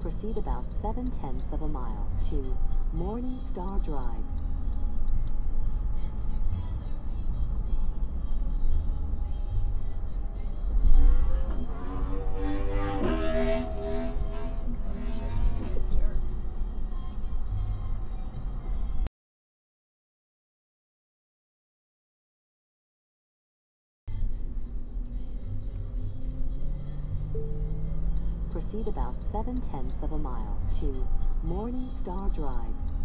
Proceed about 7/10 of a mile to Morning Star Drive. Proceed about 7/10 of a mile to Morning Star Drive.